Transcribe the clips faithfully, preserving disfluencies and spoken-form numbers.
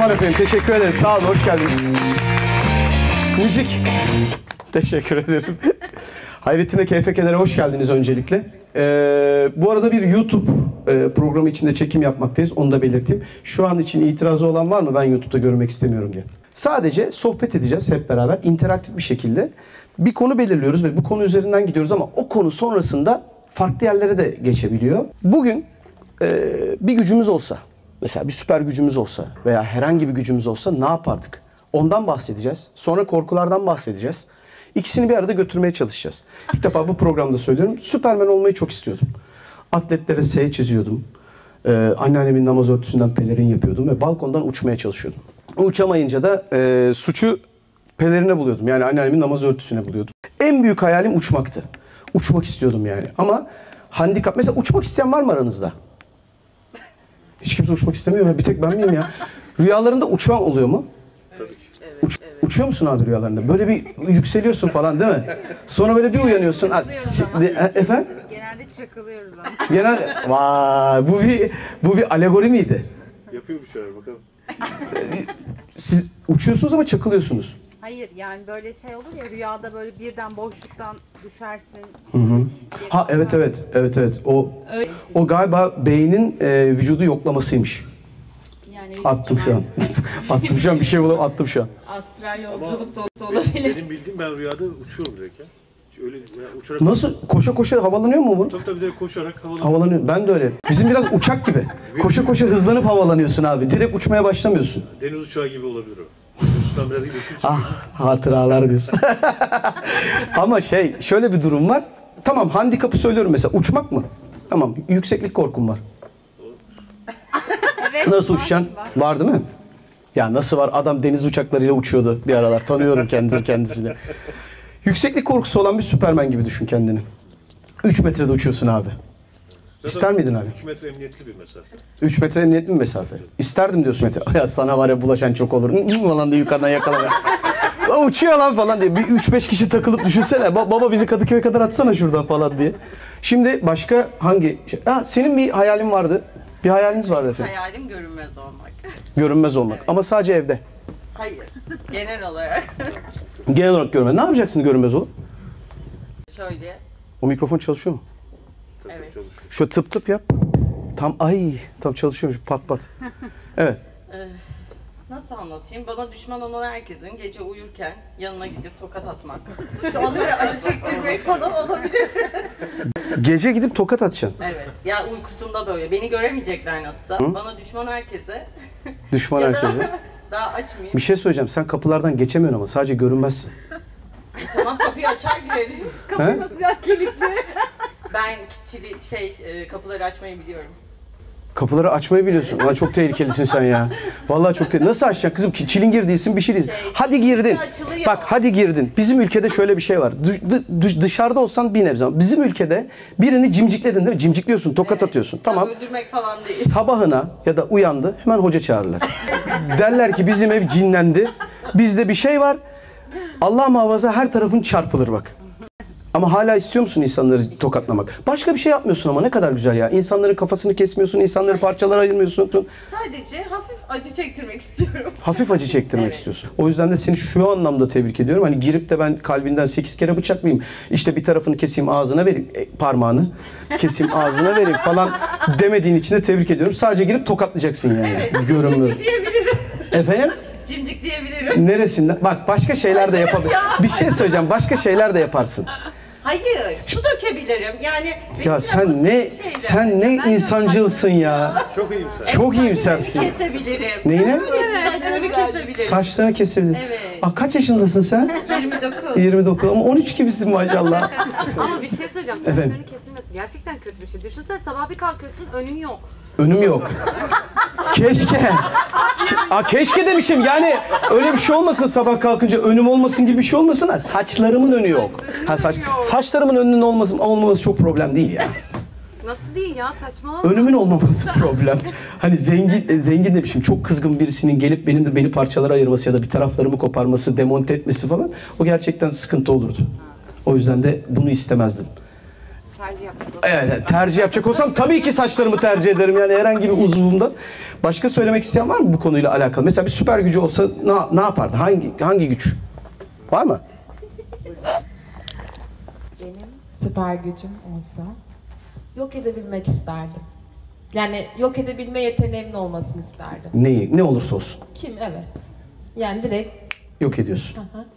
Tamam efendim, teşekkür ederim. Sağ olun, hoş geldiniz. Müzik. Teşekkür ederim. Hayrettin'e Keyfe Keder'e hoş geldiniz öncelikle. Ee, bu arada bir YouTube e, programı içinde çekim yapmaktayız, onu da belirteyim. Şu an için itirazı olan var mı? Ben YouTube'da görmek istemiyorum diye. Sadece sohbet edeceğiz hep beraber, interaktif bir şekilde. Bir konu belirliyoruz ve bu konu üzerinden gidiyoruz ama o konu sonrasında farklı yerlere de geçebiliyor. Bugün e, bir gücümüz olsa, mesela bir süper gücümüz olsa veya herhangi bir gücümüz olsa ne yapardık? Ondan bahsedeceğiz. Sonra korkulardan bahsedeceğiz. İkisini bir arada götürmeye çalışacağız. İlk defa bu programda söylüyorum. Süpermen olmayı çok istiyordum. Atletlere S çiziyordum. Ee, anneannemin namaz örtüsünden pelerin yapıyordum ve balkondan uçmaya çalışıyordum. Uçamayınca da e, suçu pelerine buluyordum. Yani anneannemin namaz örtüsüne buluyordum. En büyük hayalim uçmaktı. Uçmak istiyordum yani. Ama handikap... Mesela uçmak isteyen var mı aranızda? Hiç kimse uçmak istemiyor ya. Bir tek ben miyim ya? Rüyalarında uçan oluyor mu? Tabii ki. Evet, Uç, evet. Uçuyor musun abi rüyalarında? Böyle bir yükseliyorsun falan değil mi? Sonra böyle bir uyanıyorsun. Ha, si, de, efendim? Genelde çakılıyoruz ama. Genel... Vay, bu bir, bu bir alegori miydi? Yapıyor bir şeyler bakalım. Siz uçuyorsunuz ama çakılıyorsunuz. Hayır yani böyle şey olur ya, rüyada böyle birden boşluktan düşersin. Hı hı. Ha evet evet evet evet o Öyle. o galiba beynin e, vücudu yoklamasıymış. Yani Attım şu an. attım şu an bir şey bulup attım şu an. astral Ama yolculuk da benim, olabilir. benim bildiğim ben rüyada uçuyorum direkt ya. Hiç öyle yani uçarak... Nasıl koşa koşa havalanıyor mu bu? Tabii tabii direkt koşarak havalanıyor. Havalanıyor. Ben de öyle. Bizim biraz uçak gibi. Koşa koşa hızlanıp havalanıyorsun abi. Direkt uçmaya başlamıyorsun. Deniz uçağı gibi olabilir o. Üstten biraz gidiyorsun. Ah hatıralar diyorsun. Ama şey şöyle bir durum var. Tamam handikapı söylüyorum mesela uçmak mı? Tamam yükseklik korkum var. Evet, Nasıl var, uçacaksın? var. Var değil mi? Ya nasıl var? Adam deniz uçaklarıyla uçuyordu bir aralar. Tanıyorum kendisi kendisini. Yükseklik korkusu olan bir Süpermen gibi düşün kendini. üç metrede uçuyorsun abi. İster miydin abi? üç metre emniyetli bir mesafe. üç metre emniyetli mi mesafe? İsterdim diyorsun metre. Ya sana var ya bulaşan çok olur. Falan diye yukarıdan yakalamak. Uçuyor lan falan diye. Bir üç beş kişi takılıp düşünsene. Ba- baba bizi Kadıköy'e kadar atsana şuradan falan diye. Şimdi başka hangi şey? Ha, senin bir hayalin vardı. Bir hayaliniz vardı efendim. Hayalim görünmez olmak. Görünmez olmak. Evet. Ama sadece evde. Hayır, genel olarak. Genel olarak görünmez. Ne yapacaksın görünmez olup? Şöyle, O mikrofon çalışıyor mu? Tabii Evet. tabii çalışıyor. Şöyle tıp tıp yap. Tam ay tam çalışıyormuş pat pat. Evet. nasıl anlatayım? Bana düşman olan herkesin gece uyurken yanına gidip tokat atmak. Onlara acı çektirmek falan olabilir. Gece gidip tokat atacaksın. Evet, ya uykusunda da öyle. Beni göremeyecekler nasılsa. Bana düşman herkese. Düşman ya da herkese. daha açmayayım. Bir şey söyleyeceğim. Sen kapılardan geçemiyorsun ama sadece görünmezsin. Tamam, kapıyı açar girerim. He? Nasıl ya, kilitli? Ben çili, şey, e, kapıları açmayı biliyorum. Kapıları açmayı biliyorsun. Ulan çok tehlikelisin sen ya. Vallahi çok tehlikeli. Nasıl açacaksın kızım? Ki çilingir değilsin, bir şey değilsin. Şey, Hadi girdin. açılıyor. Bak hadi girdin. Bizim ülkede şöyle bir şey var. Dış- dı- dışarıda olsan bir nebze. ama Bizim ülkede birini cimcikledin değil mi? Cimcikliyorsun, tokat atıyorsun. Tamam. Öldürmek falan değil. Sabahına ya da uyandı hemen hoca çağırırlar. Derler ki bizim ev cinlendi. Bizde bir şey var. Allah muhafaza her tarafın çarpılır bak. Ama hala istiyor musun insanları tokatlamak? Başka bir şey yapmıyorsun ama ne kadar güzel ya. İnsanların kafasını kesmiyorsun, insanları parçalara ayırmıyorsun. Sadece hafif acı çektirmek istiyorum. Hafif acı çektirmek Evet. istiyorsun. O yüzden de seni şu anlamda tebrik ediyorum. Hani girip de ben kalbinden sekiz kere bıçaklayayım. İşte bir tarafını keseyim ağzına vereyim e, parmağını. Keseyim ağzına vereyim falan demediğin için de tebrik ediyorum. Sadece girip tokatlayacaksın yani. Evet, Görünmez. cimcik diyebilirim. Efendim? Cimcik diyebilirim. Neresinden? Bak başka şeyler de yapabilir. Bir şey söyleyeceğim. Başka şeyler de yaparsın. Hayır, su dökebilirim. Yani benim Ya de sen basit ne şeyler. sen ne Ben insancılsın ya. Çok iyimser. Çok iyimsersin. kesebilirim. Neyine? Saçlarımı kesebilirim. Saçlarını kesebilir. Evet. Aa, kaç yaşındasın sen? yirmi dokuz. yirmi dokuz ama on üç gibisin maşallah. Ama bir şey söyleyeceğim, Efendim? saçlarının kesilmesi gerçekten kötü bir şey. Düşünsene sabah bir kalkıyorsun, önün yok. Önüm yok. Keşke. Aa, keşke demişim yani öyle bir şey olmasın sabah kalkınca önüm olmasın gibi bir şey olmasın da saçlarımın önü yok. Ha, saç, saçlarımın önünün olması, olmaması çok problem değil ya. Nasıl değil ya, saçmalama. Önümün olmaması problem. Hani zengin zengin demişim. Çok kızgın birisinin gelip benim de beni parçalara ayırması ya da bir taraflarımı koparması, demonte etmesi falan o gerçekten sıkıntı olurdu. O yüzden de bunu istemezdim. tercih yapmak. Evet, evet, tercih yapacak olsam tabii ki saçlarımı tercih ederim yani herhangi bir uzvumdan. Başka söylemek isteyen var mı bu konuyla alakalı? Mesela bir süper gücü olsa ne, ne yapardı? Hangi hangi güç? Var mı? Benim süper gücüm olsa yok edebilmek isterdim. Yani yok edebilme yeteneğimin olmasını isterdim. Neyi? Ne olursa olsun. Kim? Evet. Yani direkt. Yok ediyorsun. Hı hı.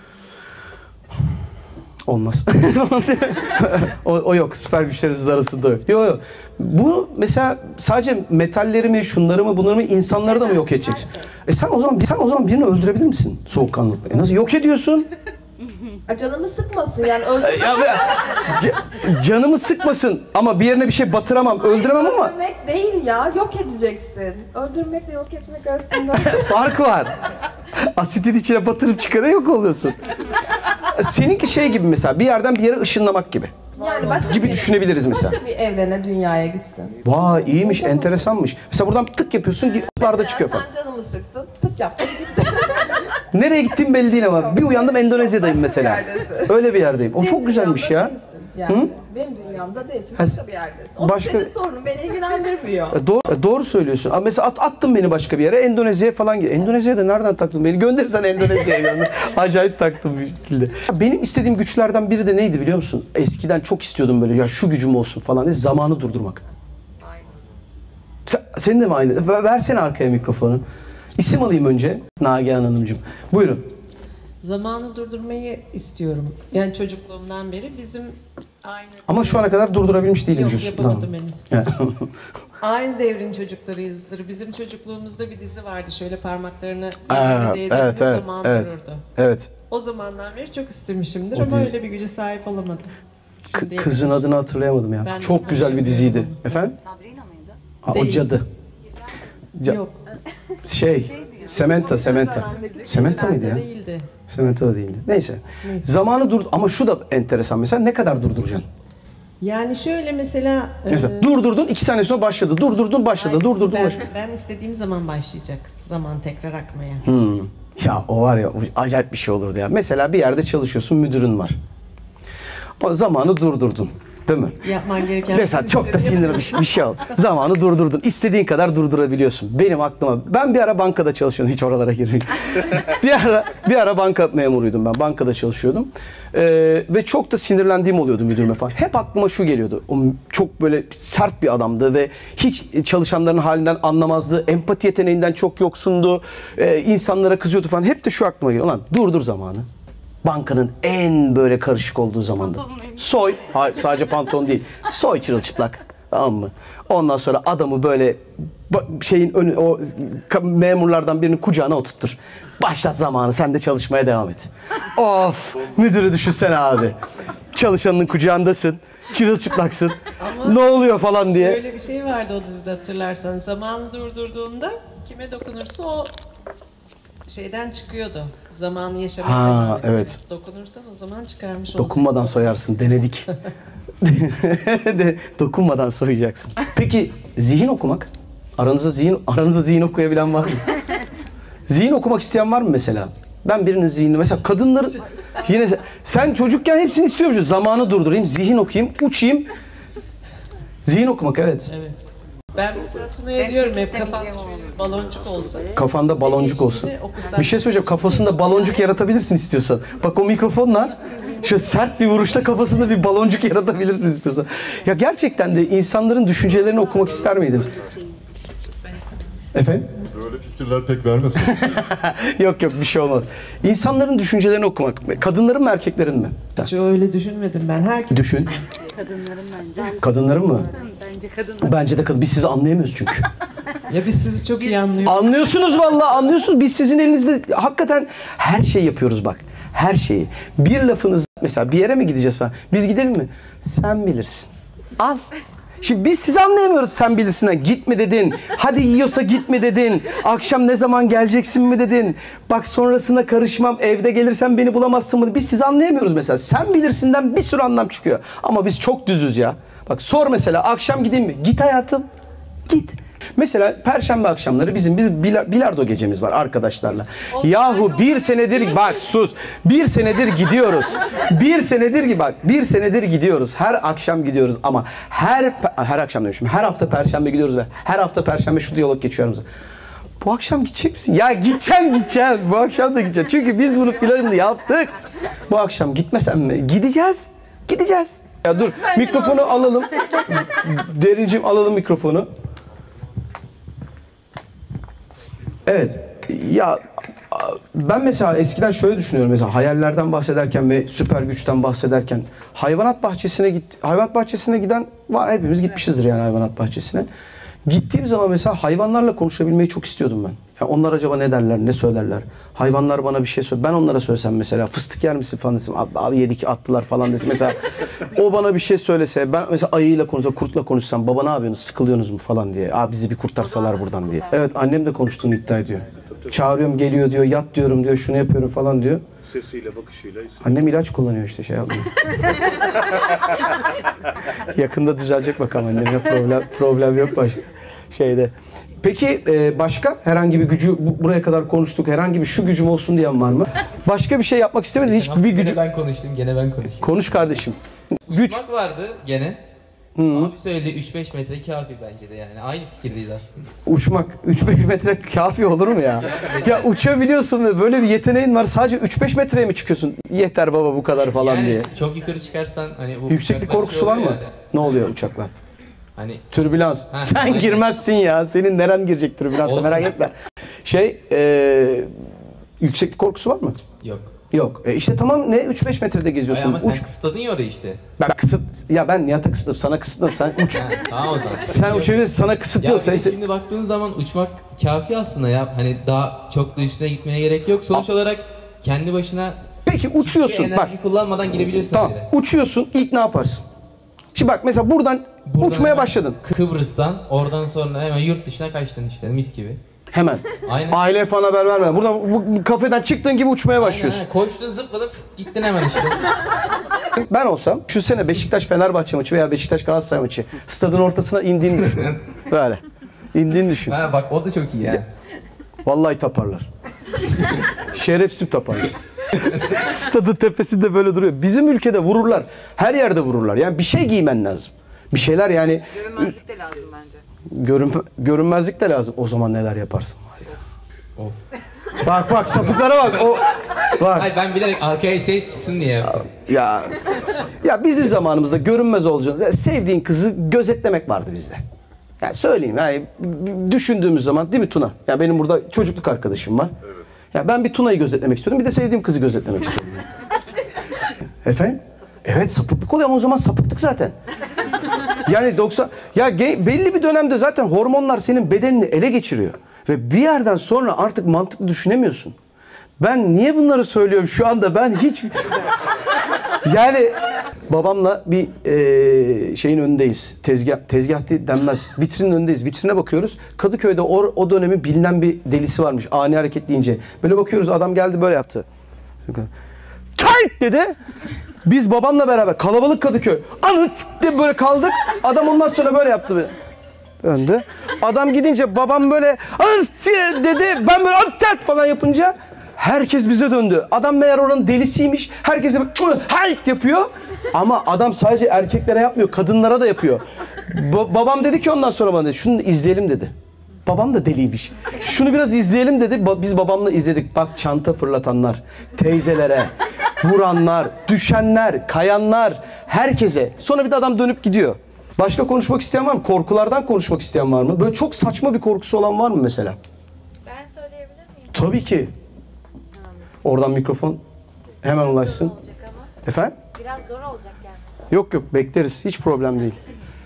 Olmaz. o, o yok. Süper güçlerimizin arasında yok. Yok yok. Bu mesela sadece metalleri mi, şunları mı, bunları mı, insanları da mı yok edeceksin? E sen o zaman sen o zaman birini öldürebilir misin soğukkanlılıkla? E nasıl yok ediyorsun? Canımı sıkmasın yani öldürmek, E ya be, ca- canımı sıkmasın ama bir yerine bir şey batıramam, öldüremem ama öldürmek değil ya, yok edeceksin. Öldürmekle yok etmek arasında. fark var. Asitin içine batırıp çıkara yok oluyorsun. Seninki şey gibi mesela bir yerden bir yere ışınlamak gibi. Yani başka Gibi bir, düşünebiliriz mesela. başka bir evrene, dünyaya gitsin. Vay iyiymiş, enteresanmış. Mesela buradan tık yapıyorsun, larda çıkıyor falan. Sen canımı sıktın, tık yaptın, gittin. Nereye gittiğim belli değil ama bir uyandım Endonezya'dayım mesela. yerdesin. Öyle bir yerdeyim. O çok Benim güzelmiş ya. dünyamda değilsin Yani. Hı? Benim dünyamda değilsin, Ha, başka bir yerdesin. O başka- senin sorunun, beni ilgilendirmiyor. E, Doğru, e, doğru söylüyorsun. Ama mesela at, attın beni başka bir yere, Endonezya'ya falan git. Endonezya'da nereden taktın beni? Gönderirsen Endonezya'ya gönder. Acayip taktım bir şekilde. Benim istediğim güçlerden biri de neydi biliyor musun? Eskiden çok istiyordum böyle ya şu gücüm olsun falan diye zamanı durdurmak. Sen, senin de mi aynı? Ver- Versene arkaya mikrofonu. İsim alayım önce. Nagihan Hanımcığım. Buyurun. Zamanı durdurmayı istiyorum. Yani çocukluğumdan beri bizim aynı... Ama şu ana kadar durdurabilmiş değilim Yok, diyorsun. yapamadım Tamam. henüz. Evet. Aynı devrin çocuklarıyızdır. Bizim çocukluğumuzda bir dizi vardı. Şöyle parmaklarını Aa, birbirine değdirdiğinde evet, evet, zaman evet. dururdu. Evet. O zamandan beri çok istemişimdir O ama dizi- öyle bir güce sahip olamadım. K- Şimdi kızın adını hatırlayamadım ya. Ben de Çok güzel bir diziydi. hatırlayamadım. Efendim? Sabrina mıydı? Ha, o Değil. cadı. Ca- Yok. Şey, Sementa, Sementa. Sementa mıydı ya? Değildi. Sementa da değildi. Neyse. Neyse. Zamanı dur ama şu da enteresan mesela ne kadar durduracaksın? Yani şöyle mesela... Mesela e, durdurdun iki saniye sonra başladı. Durdurdun başladı. Hayır, Durdurdun ben, başladı. ben istediğim zaman başlayacak zaman tekrar akmaya. Hmm. Ya o var ya o acayip bir şey olurdu ya. Mesela bir yerde çalışıyorsun müdürün var. O zamanı durdurdun. Değil mi? Yapman gereken... Mesela çok da sinirli bir şey, bir şey oldu. Zamanı durdurdun. İstediğin kadar durdurabiliyorsun. Benim aklıma... Ben bir ara bankada çalışıyordum. Hiç oralara girmeyeyim. bir ara bir ara banka memuruydum ben. Bankada çalışıyordum. Ee, ve çok da sinirlendiğim oluyordu müdürüme falan. Hep aklıma şu geliyordu. O çok böyle sert bir adamdı ve hiç çalışanların halinden anlamazdı. Empati yeteneğinden çok yoksundu. Ee, insanlara kızıyordu falan. Hep de şu aklıma geliyor. Ulan durdur zamanı. Bankanın en böyle karışık olduğu zamanda. Soy, hayır sadece pantolon değil. Soy çırılçıplak. Tamam mı? Ondan sonra adamı böyle ba- şeyin önü o ka- memurlardan birinin kucağına oturttur. Başlat zamanı sen de çalışmaya devam et. Of! Müdürü düşünsene abi. Çalışanının kucağındasın. Çırılçıplaksın. Ne oluyor falan diye. Şöyle bir şey vardı o dizide hatırlarsan. Zamanı durdurduğunda kime dokunursa o şeyden çıkıyordu. Zamanı yaşamak. Ha, devam ediyor. evet. Dokunursan o zaman çıkarmış olacaksın. Dokunmadan soyarsın. Denedik. De, dokunmadan soyacaksın. Peki zihin okumak? Aranızda zihin aranızda zihin okuyabilen var mı? Zihin okumak isteyen var mı mesela? Ben birinin zihnini mesela kadınları yine sen çocukken hepsini istiyormuşsun. Zamanı durdurayım, zihin okuyayım, uçayım. Zihin okumak evet. Evet. Ben mesela Tuna'ya Ben diyorum tek hep kafan istemeyeceğim şöyle bir baloncuk olsa. Kafanda baloncuk olsun. Eşliğini okusan- Bir şey söyleyeceğim. Kafasında baloncuk yaratabilirsin istiyorsan. Bak o mikrofonla şu sert bir vuruşta kafasında bir baloncuk yaratabilirsin istiyorsan. Ya gerçekten de insanların düşüncelerini okumak ister miydiniz? Efendim? Böyle fikirler pek vermesin. Yok yok bir şey olmaz. İnsanların düşüncelerini okumak. Kadınların mı erkeklerin mi? Hiç öyle düşünmedim ben. Herkes Düşün. Kadınların bence. Kadınların mı? Bence kadınlar. Bence de kadın. Biz sizi anlayamıyoruz çünkü. ya biz sizi çok iyi anlıyoruz. Anlıyorsunuz vallahi anlıyorsunuz. Biz sizin elinizde hakikaten her şeyi yapıyoruz bak. Her şeyi. Bir lafınız mesela bir yere mi gideceğiz falan. Biz gidelim mi? Sen bilirsin. Al. Şimdi biz sizi anlayamıyoruz sen bilirsin. Gitme dedin. Hadi yiyorsa gitme dedin. Akşam ne zaman geleceksin mi dedin. Bak sonrasına karışmam. Evde gelirsen beni bulamazsın mı? Biz sizi anlayamıyoruz mesela. Sen bilirsinden bir sürü anlam çıkıyor. Ama biz çok düzüz ya. Bak sor mesela akşam gideyim mi? Git hayatım. Git. Mesela Perşembe akşamları bizim biz bila- bilardo gecemiz var arkadaşlarla. Yahu bir senedir bak sus. Bir senedir gidiyoruz. Bir senedir ki bak bir senedir gidiyoruz. Her akşam gidiyoruz ama her her akşam demişim. Her hafta Perşembe gidiyoruz ve her hafta Perşembe şu diyalog geçiyoruz. Bu akşam gidecek misin? Ya gideceğim gideceğim. Bu akşam da gideceğim. Çünkü biz bunu planını yaptık. Bu akşam gitmesem mi? Gideceğiz. Gideceğiz. Ya dur mikrofonu alalım. Derincim alalım mikrofonu. Evet. Ya ben mesela eskiden şöyle düşünüyorum mesela hayallerden bahsederken ve süper güçten bahsederken hayvanat bahçesine git hayvanat bahçesine giden var, hepimiz gitmişizdir yani hayvanat bahçesine. Gittiğim zaman mesela hayvanlarla konuşabilmeyi çok istiyordum ben. Ya onlar acaba ne derler, ne söylerler? Hayvanlar bana bir şey söyle. Ben onlara söylesem mesela fıstık yer misin falan desem. Abi, abi yedik attılar falan desem. Mesela o bana bir şey söylese. Ben mesela ayıyla konuşsam, kurtla konuşsam. Baba ne yapıyorsunuz, sıkılıyorsunuz mu falan diye. Abi bizi bir kurtarsalar buradan diye. Evet annem de konuştuğunu iddia ediyor. Çağırıyorum geliyor diyor, yat diyorum diyor, şunu yapıyorum falan diyor. Sesiyle, bakışıyla. Annem ilaç kullanıyor işte şey yapmıyor. Yakında düzelecek bakalım annemle problem problem yok başka şeyde. Peki e, başka herhangi bir gücü bu, buraya kadar konuştuk. Herhangi bir şu gücüm olsun diyen var mı? Başka bir şey yapmak istemedin hiç bir gücü. Gene ben konuştum, gene ben konuşayım. Konuş kardeşim. Güç. Uçmak vardı gene. Hı. Abi söyledi üç beş metre kafi bence de yani. Aynı fikirdeyiz aslında. Uçmak üç beş metre kafi olur mu ya? Ya uçabiliyorsun ve böyle bir yeteneğin var. Sadece üç beş metreye mi çıkıyorsun? Yeter baba bu kadar falan yani diye. Çok yukarı çıkarsan hani bu Yükseklik uçaklar korkusu şey var mı? oluyor ya. Ne oluyor uçaklar? Hani Türbülans. Ha, Sen aynen. girmezsin ya. Senin neren girecek türbülansa Olsun. merak etme. Şey, e, yükseklik korkusu var mı? yok. Yok. E işte tamam ne üç beş metrede Ay geziyorsun. ama sen Uç. kısıtladın ya orayı işte. Ben kısıt ya ben Nihat'a kısıtladım. Sana kısıtladım. Sen uç. Ha, tamam o zaman. Sen Yok. uçabilirsin. Sana kısıt Ya yok. bir Sen de iste- şimdi baktığın zaman uçmak kafi aslında ya. Hani daha çok da üstüne gitmeye gerek yok. Sonuç olarak kendi başına Peki uçuyorsun. hiçbir Bak. enerji kullanmadan girebiliyorsun Tamam. oraya. Uçuyorsun. İlk ne yaparsın? Şimdi bak mesela buradan, Buradan uçmaya hemen başladın. Kıbrıs'tan oradan sonra hemen yurt dışına kaçtın işte mis gibi. Hemen. Aynen. Aileye falan haber vermeden. Buradan bu, bu kafeden çıktığın gibi uçmaya başlıyorsun. Aynen, aynen. Koştun zıpladın gittin hemen işte. Ben olsam şu sene Beşiktaş Fenerbahçe maçı veya Beşiktaş Galatasaray maçı stadın ortasına indiğini düşün. Böyle. İndiğini düşün. Ha bak o da çok iyi ya. Vallahi taparlar. Şerefsiz taparlar. Stadın tepesinde böyle duruyor. Bizim ülkede vururlar. Her yerde vururlar. Yani bir şey giymen lazım. Bir şeyler yani Görünmezlik de lazım bence. görün, görünmezlik de lazım. O zaman neler yaparsın var ya. Of. Bak bak sapıklara bak. O bak. Hayır ben bilerek arkaya ses çıksın diye yaptım. Ya ya bizim zamanımızda görünmez olacaksın. Yani sevdiğin kızı gözetlemek vardı bizde. Yani söyleyeyim yani düşündüğümüz zaman değil mi Tuna? Ya benim burada çocukluk arkadaşım var. Evet. Ya ben bir Tuna'yı gözetlemek istiyorum. Bir de sevdiğim kızı gözetlemek istiyorum. Efendim? Evet sapıklık oluyor ama o zaman sapıktık zaten. Yani doksan ya ge- belli bir dönemde zaten hormonlar senin bedenini ele geçiriyor ve bir yerden sonra artık mantıklı düşünemiyorsun. Ben niye bunları söylüyorum şu anda? Ben hiç yani babamla bir e, şeyin önündeyiz. Tezgah tezgah değil denmez. Vitrinin önündeyiz. Vitrine bakıyoruz. Kadıköy'de o, o dönemin bilinen bir delisi varmış. Ani hareket deyince. Böyle bakıyoruz adam geldi böyle yaptı. Kayıt dedi. Biz babamla beraber kalabalık Kadıköy. Anı diye böyle kaldık. Adam ondan sonra böyle yaptı. Böyle. Döndü. Adam gidince babam böyle anı dedi. Ben böyle anı falan yapınca herkes bize döndü. Adam meğer oranın delisiymiş. Herkese böyle hayt yapıyor. Ama adam sadece erkeklere yapmıyor. Kadınlara da yapıyor. Ba- babam dedi ki ondan sonra bana dedi. Şunu izleyelim dedi. Babam da deliymiş. Şunu biraz izleyelim dedi. Ba- biz babamla izledik. Bak çanta fırlatanlar, teyzelere, vuranlar, düşenler, kayanlar, herkese. Sonra bir de adam dönüp gidiyor. Başka konuşmak isteyen var mı? Korkulardan konuşmak isteyen var mı? Böyle çok saçma bir korkusu olan var mı mesela? Ben söyleyebilir miyim? Tabii ki. Oradan mikrofon hemen ulaşsın. Zor olacak ama. Efendim? Biraz zor olacak gelmesi. Yok yok bekleriz. Hiç problem değil.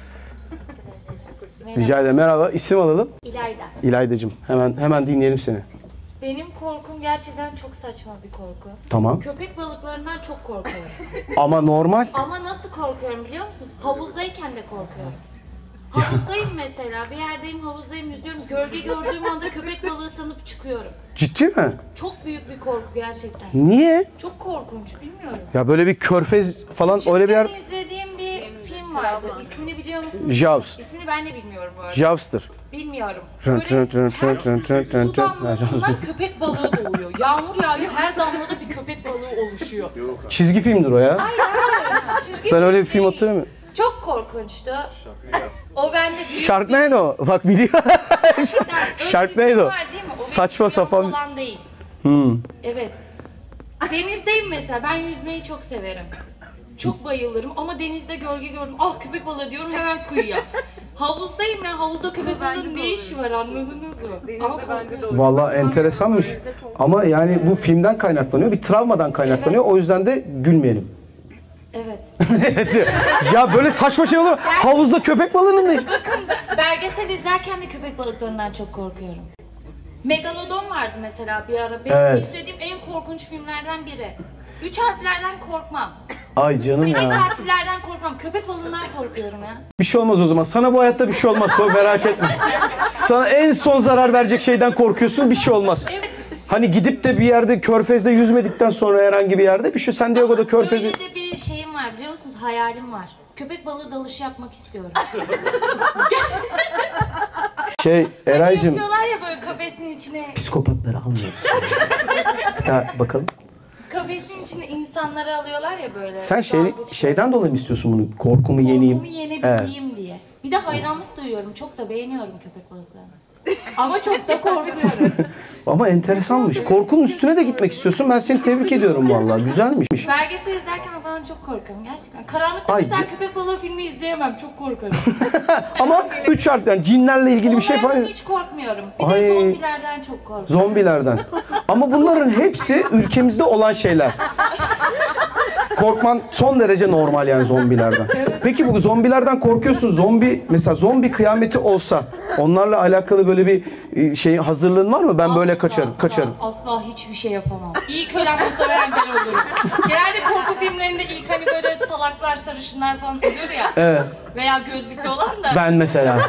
Rica ederim. Merhaba. İsim alalım. İlayda. İlaydacığım. Hemen hemen dinleyelim seni. Benim korkum gerçekten çok saçma bir korku. Tamam. Köpek balıklarından çok korkuyorum. Ama normal. Ama nasıl korkuyorum biliyor musunuz? Havuzdayken de korkuyorum. Havuzdayım mesela, bir yerdeyim, havuzdayım, yüzüyorum. Gölge gördüğüm anda köpek balığı sanıp çıkıyorum. Ciddi mi? Çok büyük bir korku gerçekten. Niye? Çok korkunç, bilmiyorum. Ya böyle bir körfez falan öyle bir yer... Küçükken izlediğim bir film vardı. İsmini biliyor musunuz? Jaws. İsmini ben de bilmiyorum bu arada. Jaws'tır. Bilmiyorum. Trın Böyle trın trın trın her trın trın trın su trın. damlasından köpek balığı doğuyor. Yağmur yağıyor, her damlada bir köpek balığı oluşuyor. Çizgi filmdir o ya. Hayır hayır. Çizgi Ben öyle bir film değil. hatırlamıyorum. Çok korkunçtu. O bende büyük Sharknado. Bak biliyor. Sharknado. Saçma sapan. Falan değil. Hmm. Evet. Denizdeyim mesela. Ben yüzmeyi çok severim. Çok bayılırım ama denizde gölge gördüm. Ah köpek balığı diyorum hemen kıyıya. Havuzdayım ya. Havuzda köpek balığının ne işi var anladınız mı? Ama korkuyorum. Vallahi enteresanmış. Ama yani bu filmden kaynaklanıyor. Bir travmadan kaynaklanıyor. O yüzden de gülmeyelim. Evet. Evet. Ya böyle saçma şey olur. Havuzda köpek balığının ne? Bakın belgesel izlerken de köpek balıklarından çok korkuyorum. Megalodon vardı mesela bir ara. Benim Evet. izlediğim en korkunç filmlerden biri. Üç harflerden korkmam. Ay canım Seri ya. katillerden korkmam. Köpek balığından korkuyorum ya. Bir şey olmaz o zaman. Sana bu hayatta bir şey olmaz. Koy, merak etme. Sana en son zarar verecek şeyden korkuyorsun. Bir şey olmaz. Hani gidip de bir yerde körfezde yüzmedikten sonra herhangi bir yerde bir şey. San Diego'da körfezde... Böyle de bir şeyim var biliyor musunuz? Hayalim var. Köpek balığı dalışı yapmak istiyorum. Şey Eraycığım. Yapıyorlar ya böyle kafesin içine. Psikopatları almıyoruz. Ya bakalım. Kafesin içine insanları alıyorlar ya böyle. Sen şey, dalgıç şeyden dolayı mı istiyorsun bunu? Korkumu yeneyim. Korkumu yenebileyim diye. Bir de hayranlık duyuyorum. Çok da beğeniyorum köpek balıklarını. Ama çok da korkuyorum. Ama enteresanmış. Korkunun üstüne de gitmek istiyorsun. Ben seni tebrik ediyorum vallahi. Güzelmiş. Belgesel izlerken falan çok korkarım gerçekten. Karanlıkta Ay, mesela c- köpek balığı filmi izleyemem. Çok korkarım. Ama üç harften cinlerle ilgili bir şey Onlardan falan. hiç korkmuyorum. Bir Ay. de zombilerden çok korkuyorum. Zombilerden. Ama bunların hepsi ülkemizde olan şeyler. Korkman son derece normal yani zombilerden. Peki bu zombilerden korkuyorsun. Zombi mesela zombi kıyameti olsa onlarla alakalı böyle bir şey hazırlığın var mı? Ben böyle Asla, kaçarım, asla, kaçarım. Asla hiçbir şey yapamam. İlk ölen muhtemelen ben olurum. Genelde korku filmlerinde ilk hani böyle salaklar, sarışınlar falan ölür ya. Evet. Veya gözlüklü olan da. Ben mesela.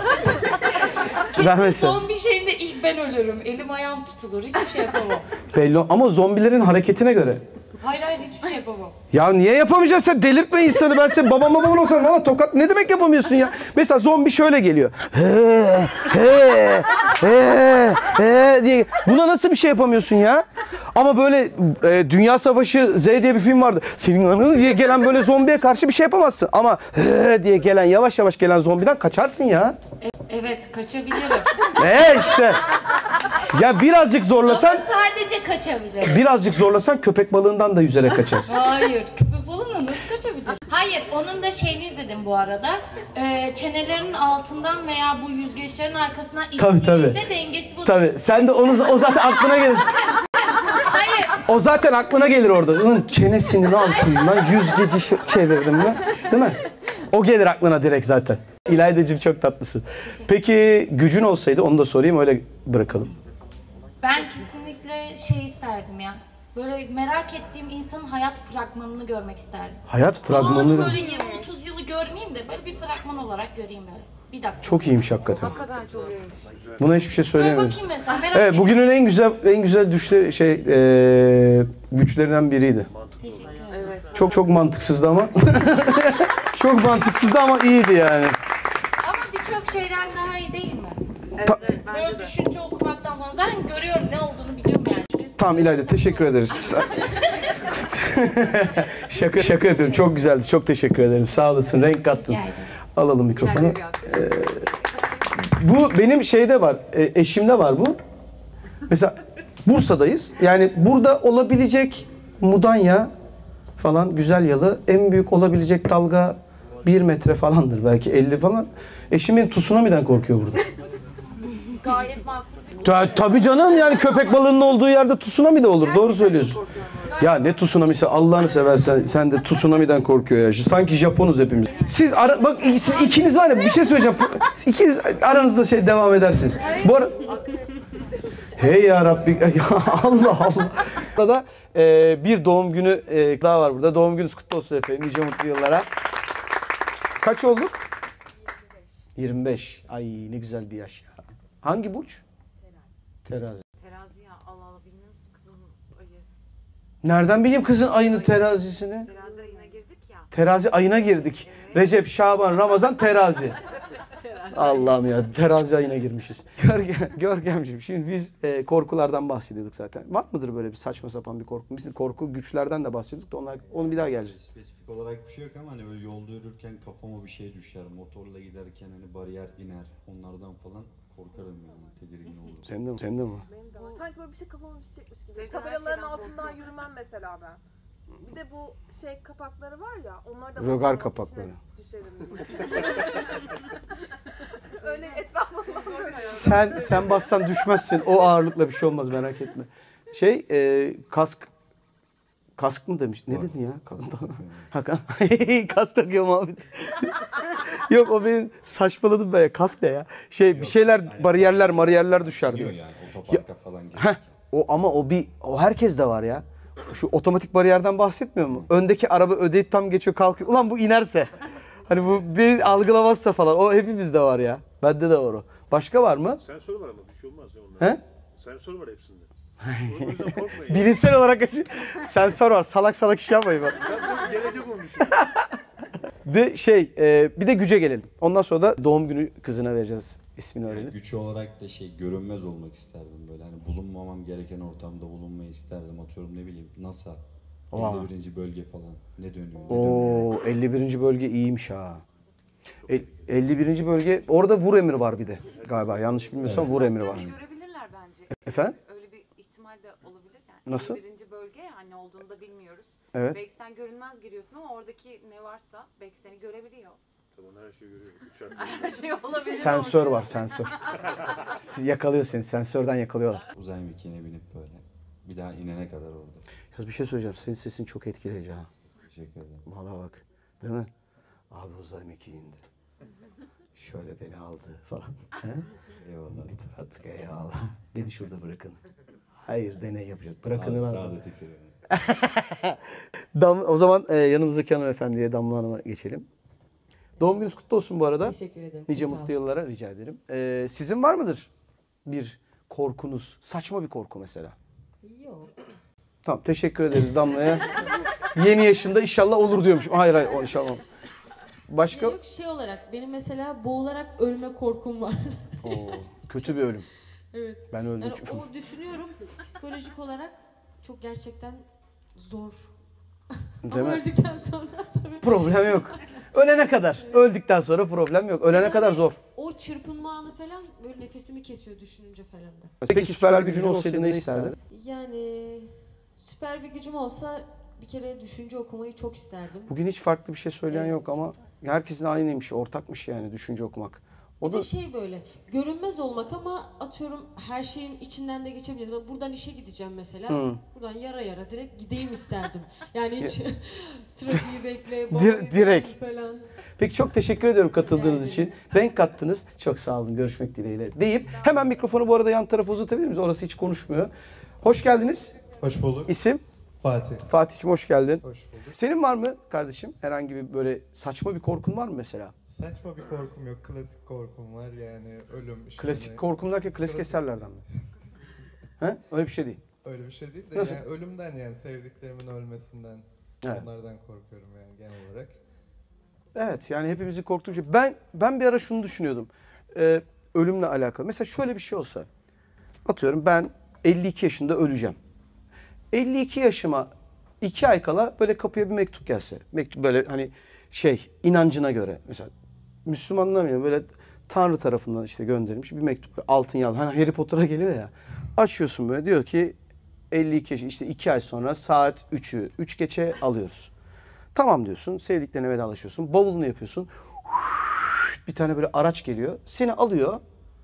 ben mesela. Son bir şeyinde ilk ben ölürüm. Elim ayağım tutulur. Hiçbir şey yapamam. Belli ama zombilerin hareketine göre. Hayır hayır hiçbir şey yapamam. Ya niye yapamayacaksın sen? Delirtme insanı. Ben senin babam babam olsam valla tokat ne demek yapamıyorsun ya? Mesela zombi şöyle geliyor. He he he he diye. Buna nasıl bir şey yapamıyorsun ya? Ama böyle e, Dünya Savaşı Z diye bir film vardı. Senin anın diye gelen böyle zombiye karşı bir şey yapamazsın. Ama he diye gelen yavaş yavaş gelen zombiden kaçarsın ya. Evet kaçabilirim. E işte. Ya birazcık zorlasan, Ama sadece kaçabilirim. birazcık zorlasan köpek balığından da yüzerek kaçarsın. Hayır. Köpek balığına nasıl kaçabilir? Hayır. Onun da şeyini izledim bu arada. Ee, çenelerinin altından veya bu yüzgeçlerin arkasından Tabii, tabii. ittiğinde dengesi bozulur. Tabii sen de onu o zaten aklına gelir. Hayır. O zaten aklına gelir orada. Onun çenesinin altından yüzgeci ş- çevirdim mi? Değil mi? O gelir aklına direkt zaten. İlaydacığım çok tatlısın. Peki gücün olsaydı onu da sorayım öyle bırakalım. Ben kesinlikle şey isterdim ya. Böyle merak ettiğim insanın hayat fragmanını görmek isterdim. Hayat O zaman fragmanı böyle yirmi otuz yılı görmeyeyim de böyle bir fragman olarak göreyim böyle. Bir dakika. çok iyiymiş hakikaten. Hakikaten çok iyiymiş. Buna hiçbir şey Böyle söyleyemiyorum. bakayım mesela merak Evet, ettim. bugünün en güzel en güzel düşleri şey eee güçlerinden biriydi. Teşekkür ederim. Evet. Çok çok mantıksızdı ama. Çok mantıksızdı ama iyiydi yani. Ama birçok şeyden daha iyi değil mi? Evet, Ta- evet bence Böyle de. düşünce okumaktan falan. Zaten görüyorum ne olduğunu biliyorum yani. Çünkü Tamam İlayda teşekkür ederiz. şaka şaka yapıyorum. Çok güzeldi. Çok teşekkür ederim. Sağ olasın. Renk kattın. rica ederim. Alalım mikrofonu. Bir dakika, bir dakika. Bu benim şeyde var. e, eşimde var bu. Mesela Bursa'dayız. Yani burada olabilecek Mudanya falan güzel yalı en büyük olabilecek dalga bir metre falandır. Belki elli falan. Eşimin tsunami'den korkuyor burada. Gayet makul bir Ta, tabii canım yani köpek balığının olduğu yerde tsunami de olur. Doğru söylüyorsun. Ya ne tsunami'si Allah'ını seversen sen de tsunami'den korkuyor ya. Sanki Japonuz hepimiz. Siz ara, bak siz ikiniz var ya bir şey söyleyeceğim. Siz İkiniz aranızda şey devam edersiniz. Bu ara... Hey ya Rabbi. Ya Allah Allah. Burada e, bir doğum günü e, daha var burada. Doğum gününüz kutlu olsun efendim. Nice mutlu yıllara. Kaç olduk? yirmi beş. Ay ne güzel bir yaş ya. Hangi burç? Terazi. Terazi ya Allah Allah bilmiyor musun kızım ayı. Nereden bileyim kızın ayını terazisini? Terazi ayına girdik ya. Terazi ayına girdik. Recep, Şaban, Ramazan terazi. Allah'ım ya, terazi ayına girmişiz. Görkem, Görkemciğim, şimdi biz e, korkulardan bahsediyorduk zaten. Var mıdır böyle bir saçma sapan bir korku? Biz korku güçlerden de bahsediyorduk da onlar, onu bir daha geleceğiz. Spesifik olarak bir şey yok ama hani böyle yolda yürürken kafama bir şey düşer, motorla giderken hani bariyer iner, onlardan falan korkarım yani, tedirgin olurum. Senin de mi? Senin de mi? Benim de var. Sanki böyle bir şey kafama düşecekmiş gibi. Sevdiğin her Tabelaların şeyden altından yürümem mesela ben. Bir de bu şey kapakları var ya, onlar da Rögar basarım, kapakları. içine düşerim diye. Öyle etrafımda. Sen sen bassan düşmezsin. O ağırlıkla bir şey olmaz, merak etme. Şey, e, kask kask mı demiş? Ne dedin ya? Hakan. Kask takıyorum abi. Yok, o benim saçmaladım ben ya. Kask ne ya? Şey, bir şeyler, bariyerler, mariyerler düşer diyor. Yani otoparka falan Heh, gelirken. o ama o bir o herkes de var ya. Şu otomatik bariyerden bahsetmiyor mu? Öndeki araba ödeyip tam geçiyor, kalkıyor. Ulan bu inerse. Hani bu beni algılamazsa falan. O hepimizde var ya. Bende de var o. Başka var mı? Sensör var ama bir şey olmaz ya onlarda. He? Sensör var hepsinde. O yüzden korkmayın. Bilimsel olarak sensör var. Salak salak iş yapmayın bak. Ben gelecek onu düşünüyorum. De şey, e, bir de güce gelelim. Ondan sonra da doğum günü kızına vereceğiz. İsmini Yani öğrenip. güç olarak da şey, görünmez olmak isterdim böyle, hani bulunmamam gereken ortamda bulunmayı isterdim, atıyorum ne bileyim NASA, Oha. elli birinci bölge falan, ne dönüyor, ne dönüyor. Oo, elli birinci bölge iyiymiş ha. El, elli birinci bölge, orada vur emri var bir de galiba. Yanlış bilmiyorsam vur emri var. Görebilirler bence. Efendim? Öyle bir ihtimal de olabilir yani. Nasıl? Birinci bölge yani olduğunu da bilmiyoruz. Evet. Belki sen görünmez giriyorsun ama oradaki ne varsa belki seni görebiliyor. Tamam, her şeyi görüyorum. Uçak. Her şey olabilir. Sensör var, sensör. Yakalıyor seni, sensörden yakalıyorlar. Uzay mekiğine binip böyle bir daha inene kadar orada. Ya bir şey söyleyeceğim, senin sesin çok etkileyici ha. Teşekkür ederim. Valla bak, değil mi? Abi uzay mekiği indi. Şöyle beni aldı falan. He? Eyvallah. Bir tur attık, eyvallah. Beni şurada bırakın. Hayır, deney yapacak. Bırakın Abi, lan. Saadet'e kere. Dam, o zaman e, yanımızdaki hanımefendiye, Damla Hanım'a geçelim. Doğum gününüz kutlu olsun bu arada. Teşekkür ederim. Nice Sağ olun. mutlu yıllara rica ederim. Ee, sizin var mıdır bir korkunuz? Saçma bir korku mesela. Yok. Tamam, teşekkür ederiz Damla'ya. Yeni yaşında inşallah olur diyormuşum. Hayır hayır, o inşallah. Başka? Yok, şey olarak benim mesela boğularak ölme korkum var. Oo, kötü bir ölüm. Evet. Ben öldüm Yani çünkü. o düşünüyorum, psikolojik olarak çok gerçekten zor. Değil Ama mi? öldükten sonra tabii. Problem yok. Ölene kadar. Öldükten sonra problem yok. Ölene Yani kadar zor. O çırpınma anı falan böyle nefesimi kesiyor düşününce falan da. Peki süper gücün olsaydı ne isterdin? Yani süper bir gücüm olsa bir kere düşünce okumayı çok isterdim. Bugün hiç farklı bir şey söyleyen Evet. yok ama herkesin aynıymış, ortakmış yani düşünce okumak. O Bir da de şey böyle görünmez olmak ama atıyorum her şeyin içinden de geçebiliriz. Ben buradan işe gideceğim mesela. Hı. Buradan yara yara direkt gideyim isterdim. Yani hiç trafiği bekle, Dir- babayı direkt. falan. Peki, çok teşekkür ediyorum katıldığınız için. Renk kattınız. Çok sağ olun. Görüşmek dileğiyle. Deyip hemen mikrofonu bu arada yan tarafa uzatabilir miyiz? Orası hiç konuşmuyor. Hoş geldiniz. Hoş bulduk. İsim? Fatih. Fatih'cim hoş geldin. Hoş bulduk. Senin var mı kardeşim? Herhangi bir böyle saçma bir korkun var mı mesela? Saçma bir korkum yok. Klasik korkum var yani ölüm. işte Klasik hani- korkum derken klasik Klasik- eserlerden mi? He? Öyle bir şey değil. Öyle bir şey değil de Nasıl? yani ölümden, yani sevdiklerimin ölmesinden, Evet. onlardan korkuyorum yani genel olarak. Evet, yani hepimizin korktuğu şey. Ben ben bir ara şunu düşünüyordum. Ee, ölümle alakalı. Mesela şöyle bir şey olsa. Atıyorum ben elli iki yaşında öleceğim. elli iki yaşıma iki ay kala böyle kapıya bir mektup gelse. Mektup böyle hani şey, inancına göre. Mesela Müslümanlar mı böyle Tanrı tarafından işte gönderilmiş bir mektup. Altın yal. Hani Harry Potter'a geliyor ya. Açıyorsun böyle, diyor ki elli iki yaş, işte iki ay sonra saat üçü, üç geçe alıyoruz. Tamam diyorsun, sevdiklerine vedalaşıyorsun, bavulunu yapıyorsun. Bir tane böyle araç geliyor, seni alıyor,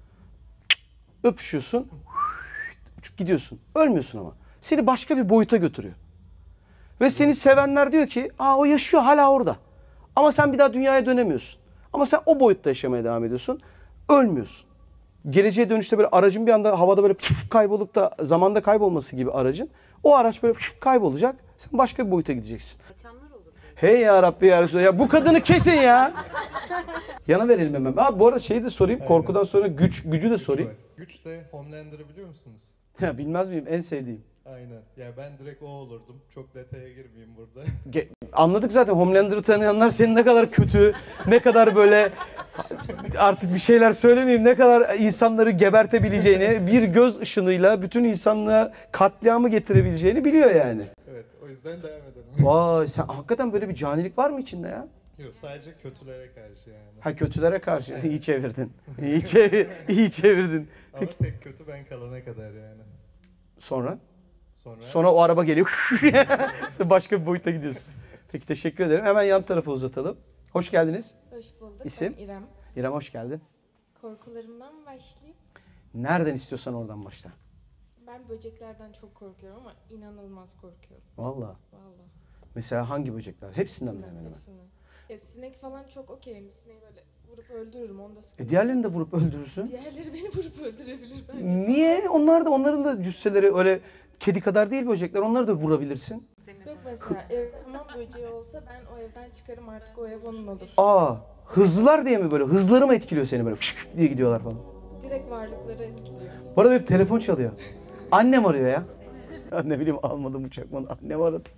öpüşüyorsun, gidiyorsun. Ölmüyorsun ama. Seni başka bir boyuta götürüyor. Ve seni sevenler diyor ki, aa o yaşıyor hala orada. Ama sen bir daha dünyaya dönemiyorsun. Ama sen o boyutta yaşamaya devam ediyorsun. Ölmüyorsun. Geleceğe dönüşte böyle aracın bir anda havada böyle püf kaybolup da zamanda kaybolması gibi aracın. O araç böyle püf kaybolacak. Sen başka bir boyuta gideceksin. Kaçanlar olur. Hey ya Rabbi ya Resulallah. Ya bu kadını kesin ya. Yana verelim hemen. Abi bu arada şeyi de sorayım. Aynen. Korkudan sonra güç gücü de Güç sorayım. var. Güç de Homelander'ı biliyor musunuz? Ya bilmez miyim? En sevdiğim. Aynen. Ya ben direkt o olurdum. Çok detaya girmeyeyim burada. Ge- Anladık zaten, Homelander'ı tanıyanlar senin ne kadar kötü, ne kadar böyle artık bir şeyler söylemeyeyim. Ne kadar insanları gebertebileceğini, bir göz ışınıyla bütün insanlığa katliamı getirebileceğini biliyor yani. Evet, o yüzden devam edelim. Vay, sen hakikaten böyle bir canilik var mı içinde ya? Yok, sadece kötülere karşı yani. Ha, kötülere karşı. İyi çevirdin. İyi, çevir, iyi çevirdin. Ama tek kötü ben kalana kadar yani. Sonra? Sonra, Sonra o araba geliyor. Sen başka bir boyuta gidiyorsun. Peki, teşekkür ederim. Hemen yan tarafa uzatalım. Hoş geldiniz. Hoş bulduk. İsim? Ben İrem. İrem, hoş geldin. Korkularımdan mı başlayayım? Nereden istiyorsan oradan başla. Ben böceklerden çok korkuyorum ama inanılmaz korkuyorum. Vallahi. Vallahi. Mesela hangi böcekler? Hepsinden mi hemen hemen? Hepsini. Ya sinek falan çok okeyim. Sineği böyle vurup öldürürüm. Onda sıkıntı. E diğerlerini de vurup öldürürsün. Diğerleri beni vurup öldürebilir bence. Niye? Onlar da, onların da cüsseleri öyle kedi kadar değil böcekler. Onları da vurabilirsin. Yok mesela ev hamam böceği olsa ben o evden çıkarım, artık o ev onun olur. Aa, hızlılar diye mi böyle? Hızları mı etkiliyor seni böyle fışk diye gidiyorlar falan? Direkt varlıkları etkiliyor. Bu arada hep telefon çalıyor. Annem arıyor ya. Ne bileyim, almadım uçakmanı. Annem aradı.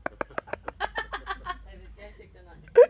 Evet, gerçekten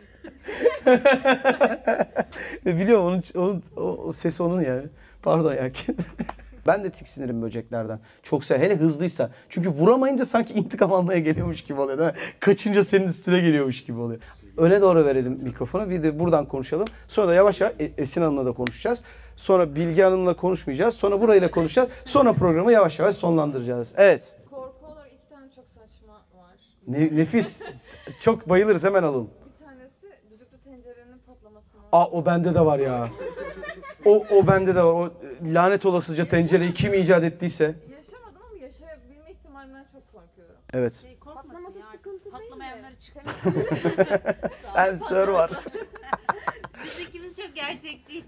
Biliyorum, onun, onun o, o sesi onun yani. Pardon ya. Ben de tiksinirim böceklerden. Çok sev. Hele hızlıysa. Çünkü vuramayınca sanki intikam almaya geliyormuş gibi oluyor, değil mi? Kaçınca senin üstüne geliyormuş gibi oluyor. Öne doğru verelim mikrofonu. Bir de buradan konuşalım. Sonra da yavaş yavaş Esin Hanım'la da konuşacağız. Sonra Bilge Hanım'la konuşmayacağız. Sonra burayla konuşacağız. Sonra programı yavaş yavaş sonlandıracağız. Evet. Korku olarak iki tane çok saçma var. Ne, nefis. Çok bayılırız, hemen alalım. Bir tanesi düdüklü tencerenin patlamasını. Aa, o bende de var ya. O, o bende de var. O lanet olasıca tencereyi kim icat ettiyse. Yaşamadım ama yaşayabilme ihtimalinden çok korkuyorum. Evet. Şey, patlaması sıkıntı Patlamayanları çıkamıyor. Sensör var. Biz ikimiz çok gerçekçiyiz.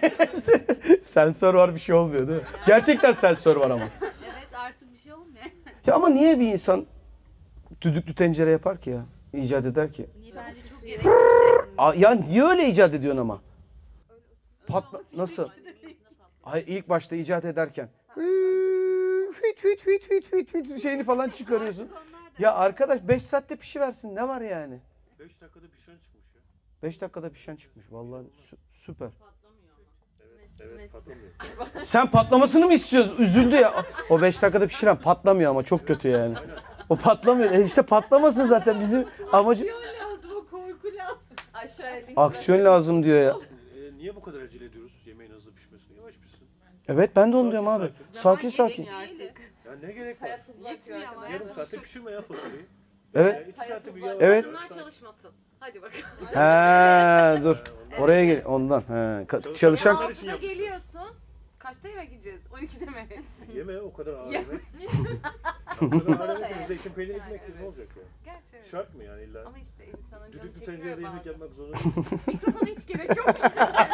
Sensör var, bir şey olmuyor değil mi? Gerçekten sensör var ama. Evet, artık bir şey olmuyor. Ya ama niye bir insan düdüklü tencere yapar ki ya? İcat eder ki. Niye, bence çok gerekli bir şey. Aa, ya niye öyle icat ediyorsun ama? Patla nasıl? Ay, ilk başta icat ederken hüt hüt hüt hüt hüt hüt şeyini falan çıkarıyorsun. Ya arkadaş, beş saatte pişiversin, ne var yani? beş dakikada pişen çıkmış ya. beş dakikada pişen çıkmış vallahi, sü- süper. Evet, evet, patlamıyor. Sen patlamasını mı istiyorsun? Üzüldü ya. O beş dakikada pişiren patlamıyor ama çok kötü yani. O patlamıyor. E işte patlamasın zaten, bizim amacı. lazım, o korku lazım. Aşağıya link Aksiyon lazım diyor ya. E, niye bu kadar acele ediyoruz yemeğin hızlı pişmesine? Yavaş pişsin. Evet, ben de onu diyorum abi. Sakin sakin. Artık. Ya ne gerek var? Hayat hızlı akıyor Yetmiyor ama. arkadaşlar. Yarım saatte pişirme ya fasulyeyi. Evet. Ya, iki saatte bir yağ. Evet. Bunlar çalışmasın. Hadi bakalım. He, dur. Oraya gel ondan. He. Ka- çalışan altıda geliyorsun. Kaçta yemek yiyeceğiz? on ikide mi? Yeme o kadar ağır yemek. O kadar ağır yemek. Zeytin peyniri ekmek ne olacak ya? Gerçi. Şart mı yani illa? Ama işte insanın canı Düdüklü çekiyor tencerede yemek bazen. yapmak zorunda değilsin. Mikrofona hiç gerek yokmuş.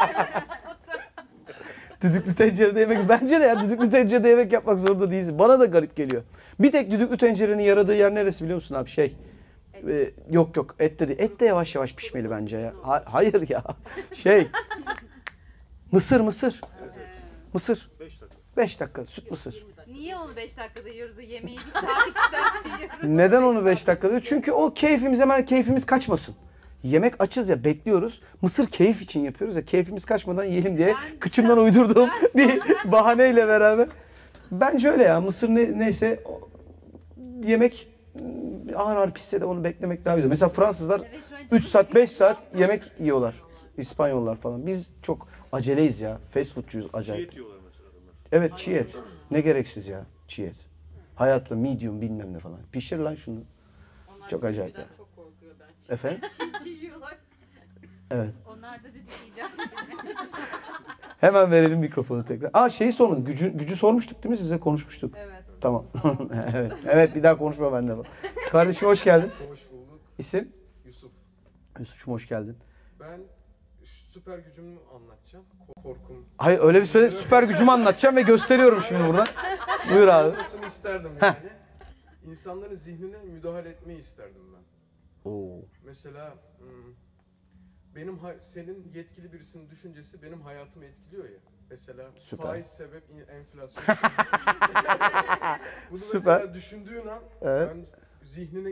düdüklü tencerede yemek, bence de ya, düdüklü tencerede yemek yapmak zorunda değilsin. Bana da garip geliyor. Bir tek düdüklü tencerenin yaradığı yer neresi biliyor musun abi? Şey. E, yok yok, et de değil. Et de yavaş yavaş pişmeli bence ya. Ha- hayır ya. Şey. Mısır mısır. Mısır. beş dakika. beş dakika süt mısır. Niye onu beş dakikada yiyoruz da yemeği bir saat iki saat yiyoruz? Neden onu beş dakika diyor? Çünkü o keyfimiz, hemen keyfimiz kaçmasın. Yemek açız ya, bekliyoruz. Mısır keyif için yapıyoruz ya, keyfimiz kaçmadan yiyelim diye Ben- kıçımdan uydurduğum bir bahaneyle beraber. Bence öyle ya, mısır ne, neyse o- yemek ağır ağır pişse de onu beklemek daha iyi. Mesela Fransızlar Evet, şu an üç saat beş saat yemek yiyorlar. İspanyollar falan. Biz çok aceleyiz ya. Fast foodcuyuz acayip. Çiğ et yiyorlar mesela adamlar. Evet, çiğ et. Ne gereksiz ya çiğ et. Hayatta medium bilmem ne falan. Pişir lan şunu. Çok acayip ya. Çok korkuyor bence. Efendim? Çiğ çiğ yiyorlar. Evet. Onlar da düdük icat edilmiş. Hemen verelim mikrofonu tekrar. Aa, şeyi sormadım. Gücü, gücü sormuştuk değil mi size? Konuşmuştuk. Evet. Tamam. evet. Evet, bir daha konuşma bende. Kardeşim hoş geldin. Hoş bulduk. İsim? Yusuf. Yusuf'cum hoş geldin. Ben süper gücümü anlatacağım. Korkum. Hayır, öyle bir söyle. Süper gücümü anlatacağım ve gösteriyorum şimdi buradan. Buyur abi. Olmasını isterdim Heh. yani. İnsanların zihnine müdahale etmeyi isterdim ben. Oo. Mesela hmm, benim hay- senin yetkili birisinin düşüncesi benim hayatımı etkiliyor ya. Mesela Süper. faiz sebep in- enflasyon. Bunu Süper. mesela düşündüğün an Evet. ben zihnine girip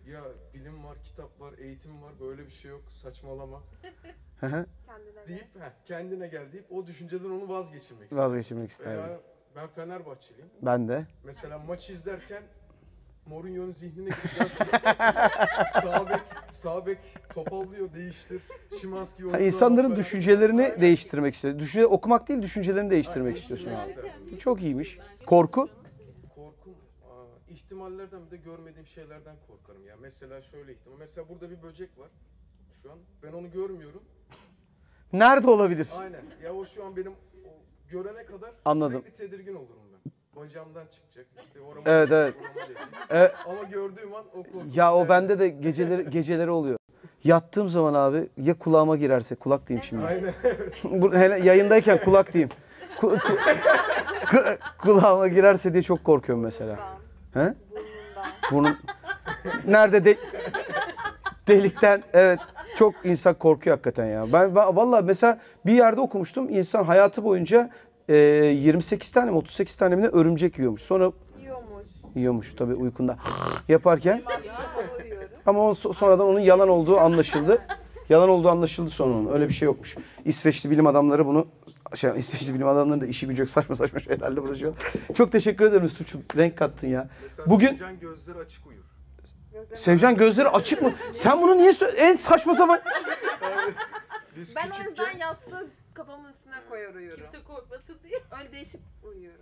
Ya bilim var, kitap var, eğitim var, böyle bir şey yok, saçmalama Hı hı. deyip heh, kendine gel deyip o düşünceden onu vazgeçirmek ister. Vazgeçirmek isterdim. Veya ben Fenerbahçeliyim. Ben de. Mesela maçı izlerken Mourinho'nun zihnine gidip sağ bek, sağ bek topallıyor, değiştir. Şimanski Ha, insanların düşüncelerini değiştirmek istiyor. Düşünce okumak değil, düşüncelerini değiştirmek istiyorsun abi. Çok iyiymiş. Korku? Korkum, aa, ihtimallerden bir de görmediğim şeylerden korkarım ya. Mesela şöyle ihtimal. Mesela burada bir böcek var şu an. Ben onu görmüyorum. Nerede olabilir? Aynen. Ya o şu an benim o görene kadar Anladım. sürekli tedirgin olurum ben. Bacağımdan çıkacak işte orama. Evet, evet. orama Evet. Ama gördüğüm an o korku. Ya o bende de geceleri geceleri oluyor. Yattığım zaman abi ya kulağıma girerse, kulak diyeyim şimdi. Aynen. Bu, hele yayındayken kulak diyeyim. Ku, ku, ku, kulağıma girerse diye çok korkuyorum mesela. He? Burnun. Nerede de delikten, evet, çok insan korkuyor hakikaten ya. Ben vallahi mesela bir yerde okumuştum, insan hayatı boyunca e, yirmi sekiz tane mi otuz sekiz tane mi ne örümcek yiyormuş. Sonra Yiyormuş. yiyormuş tabii uykunda yaparken. Ama o, sonradan onun yalan olduğu anlaşıldı. Yalan olduğu anlaşıldı sonra onun. Öyle bir şey yokmuş. İsveçli bilim adamları bunu şey, İsveçli bilim adamları da işi gücü yok, saçma saçma şeylerle uğraşıyorlar. Çok teşekkür ederim Yusuf'cum. Renk kattın ya. Mesela Bugün Sevcan gözleri açık uyur. Sevcan gözleri açık mı? Sen bunu niye sö- en saçma sapan... Biz Ben o küçükken- yüzden yastığı kafamın üstüne koyar uyuyorum. Kimse korkmasın diye. Öyle değişip uyuyorum.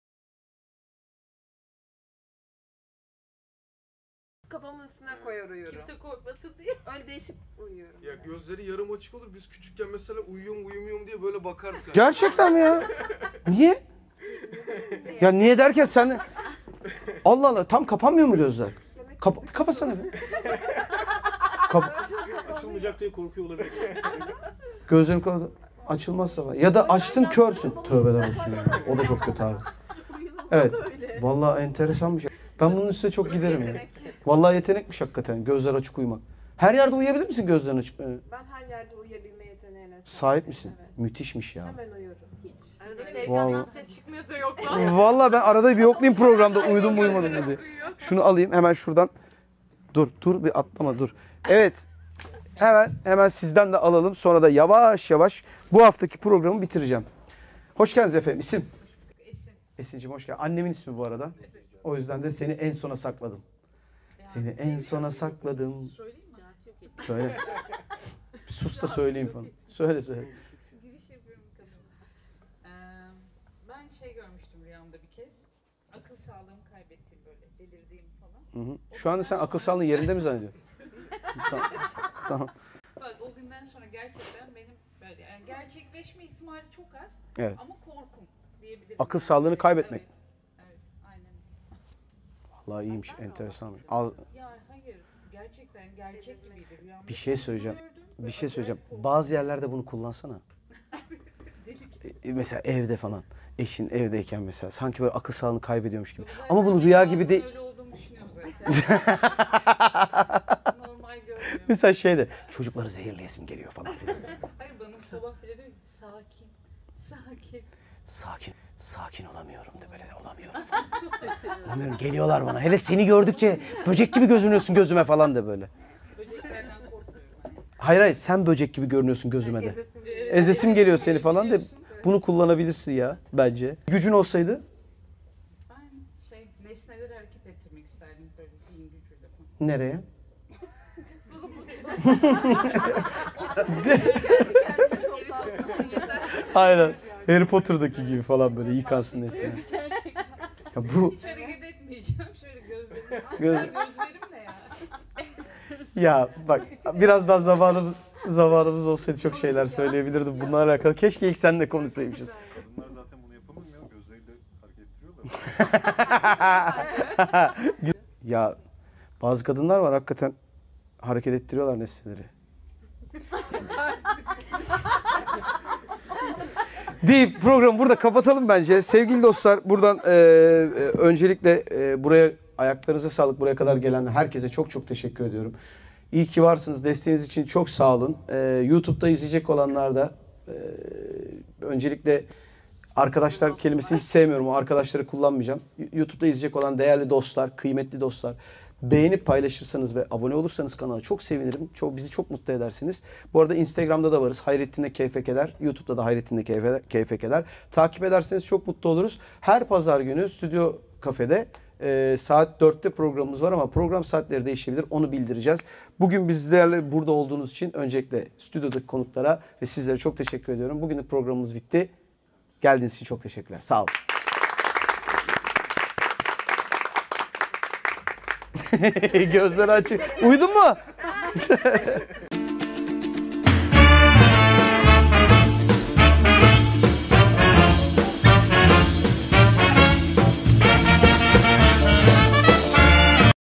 Kafamın üstüne koyar uyuyorum. Kimse korkmasın diye. Öyle değişip uyuyorum. Ya gözleri yarım açık olur. Biz küçükken mesela uyuyorum uyumuyorum diye böyle bakardık. Gerçekten mi ya? Niye? Ya niye derken sen... Allah Allah, tam kapanmıyor mu gözler? Kap kapasana be. Kap Açılmayacak diye korkuyor olabilir. Gözlerin kapalı. Açılmazsa var. Ya da açtın körsün. Tövbeler olsun ya. O da çok kötü abi. Evet. Vallahi enteresan bir şey. Ben bunun üstüne çok giderim ya. Vallahi yetenekmiş hakikaten gözler açık uyumak. Her yerde uyuyabilir misin gözlerin açık? Ben her yerde uyuyabilme yeteneğine sahip. Sahip misin? Evet. Müthişmiş ya. Hemen uyuyorum. Hiç. Arada Vallahi. Sevcan'dan ses çıkmıyorsa yok lan. Vallahi ben arada bir yoklayayım programda uyudum mu uyumadım mı diye. Şunu alayım hemen şuradan. Dur dur bir atlama dur. Evet. Hemen hemen sizden de alalım. Sonra da yavaş yavaş bu haftaki programı bitireceğim. Hoş geldiniz efendim. İsim? Esin. Esin'cim hoş geldin. Annemin ismi bu arada. O yüzden de seni en sona sakladım. Seni en sona sakladım. Söyle. Sus da söyleyeyim falan. Söyle söyle. Giriş yapıyorum kadın. Ee, ben şey görmüştüm rüyamda bir kez. Akıl sağlığımı kaybettiğim böyle delirdiğim falan. Hı hı. Şu anda sen akıl sağlığın yerinde mi zannediyorsun? Tamam. Tamam. Bak o günden sonra gerçekten benim böyle yani gerçekleşme ihtimali çok az Evet. ama korkum diyebilirim. Akıl yani. sağlığını Evet, kaybetmek. Evet, evet aynen. Vallahi iyiymiş, enteresanmış. Az, Ya hayır gerçekten gerçek gibiydi rüyamda. bir şey söyleyeceğim. Gördüm, Bir böyle şey söyleyeceğim. acayip korktum. Bazı yerlerde bunu kullansana. E, Mesela evde falan. Eşin evdeyken mesela. Sanki böyle akıl sağlığını kaybediyormuş gibi. Ama bunu rüya gibi değil. Öyle olduğumu düşünüyorum zaten. Normal görmüyorum. Mesela şeyde çocukları zehirleyesim geliyor falan filan. Hayır bana sabah bile diyor ki, sakin, sakin. Sakin, sakin olamıyorum de böyle de olamıyorum. Olamıyorum, geliyorlar bana. Hele seni gördükçe böcek gibi görünüyorsun gözüme falan de böyle. Böceklerden korkmuyorum. Hayır hayır, sen böcek gibi görünüyorsun gözüme de. Ezesim geliyor seni falan de. Bunu kullanabilirsin ya bence. Gücün olsaydı Ben şey nesneleri hareket ettirmek isterdim böyle zihin gücüyle falan. nereye? Aynen. Harry Potter'daki gibi falan böyle yıkansın nesne. Ya bu Hiç hareket etmeyeceğim. Şöyle gözlerim. Göz- Göz... Gözlerim ne ya? ya bak biraz daha zamanımız zamanımız olsaydı çok şeyler söyleyebilirdim bununla alakalı. Keşke ilk seninle konuşsaymışız. Kadınlar zaten bunu yapamıyor ya. Gözleriyle hareket ettiriyorlar. Ya bazı kadınlar var hakikaten hareket ettiriyorlar nesneleri. Deyip programı burada kapatalım bence. Sevgili dostlar buradan e, e, öncelikle e, buraya ayaklarınıza sağlık, buraya kadar gelen herkese çok çok teşekkür ediyorum. İyi ki varsınız. Desteğiniz için çok sağ olun. E, YouTube'da izleyecek olanlar da e, öncelikle arkadaşlar kelimesini hiç sevmiyorum. O arkadaşları kullanmayacağım. YouTube'da izleyecek olan değerli dostlar, kıymetli dostlar. beğenip paylaşırsanız ve abone olursanız kanala çok sevinirim. Çok, bizi çok mutlu edersiniz. Bu arada Instagram'da da varız. Hayrettin'le Keyfe Keder. YouTube'da da Hayrettin'le Keyfe, Keyfe Keder. Takip ederseniz çok mutlu oluruz. Her pazar günü Stüdyo Kafede e, saat dörtte programımız var ama program saatleri değişebilir. Onu bildireceğiz. Bugün bizlerle burada olduğunuz için öncelikle stüdyodaki konuklara ve sizlere çok teşekkür ediyorum. Bugünlük programımız bitti. Geldiğiniz için çok teşekkürler. Sağ olun. Gözler açık. Uyudun mu?